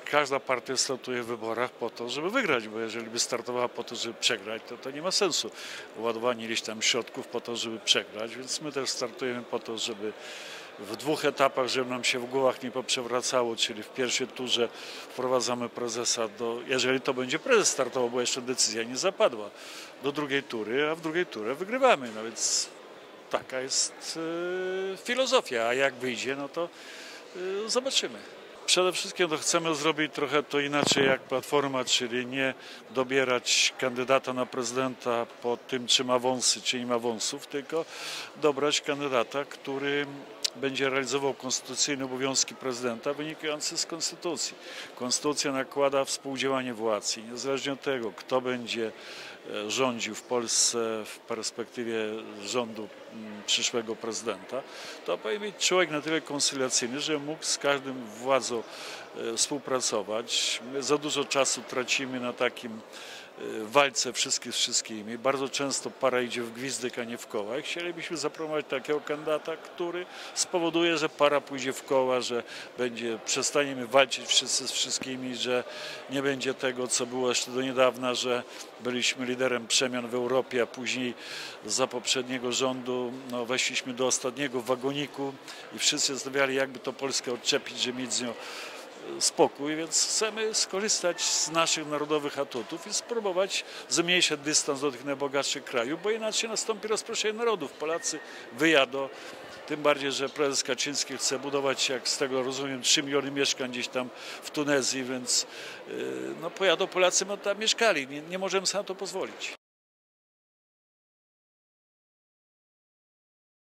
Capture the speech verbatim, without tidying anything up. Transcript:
każda partia startuje w wyborach po to, żeby wygrać, bo jeżeli by startowała po to, żeby przegrać, to to nie ma sensu. Ładowanie ileś tam środków po to, żeby przegrać, więc my też startujemy po to, żeby w dwóch etapach, żeby nam się w głowach nie poprzewracało, czyli w pierwszej turze wprowadzamy prezesa do, jeżeli to będzie prezes startował, bo jeszcze decyzja nie zapadła, do drugiej tury, a w drugiej turze wygrywamy, no więc taka jest y, filozofia, a jak wyjdzie, no to y, zobaczymy. Przede wszystkim to chcemy zrobić trochę to inaczej jak Platforma, czyli nie dobierać kandydata na prezydenta po tym, czy ma wąsy, czy nie ma wąsów, tylko dobrać kandydata, który będzie realizował konstytucyjne obowiązki prezydenta wynikające z konstytucji. Konstytucja nakłada współdziałanie władz i niezależnie od tego, kto będzie rządził w Polsce w perspektywie rządu przyszłego prezydenta, to powinien być człowiek na tyle koncyliacyjny, że mógł z każdym władzą współpracować. My za dużo czasu tracimy na takim walce wszystkich z wszystkimi. Bardzo często para idzie w gwizdek, a nie w koła. Chcielibyśmy zaproponować takiego kandydata, który spowoduje, że para pójdzie w koła, że będzie, przestaniemy walczyć wszyscy z wszystkimi, że nie będzie tego, co było jeszcze do niedawna, że byliśmy liderem przemian w Europie, a później za poprzedniego rządu no, weszliśmy do ostatniego wagoniku i wszyscy zastanawiali, jakby to Polskę odczepić, żeby mieć z nią spokój, więc chcemy skorzystać z naszych narodowych atutów i spróbować zmniejszyć dystans do tych najbogatszych krajów, bo inaczej nastąpi rozproszenie narodów. Polacy wyjadą, tym bardziej, że prezes Kaczyński chce budować, jak z tego rozumiem, trzy miliony mieszkań gdzieś tam w Tunezji, więc no, pojadą Polacy, bo tam mieszkali. Nie, nie możemy sobie na to pozwolić.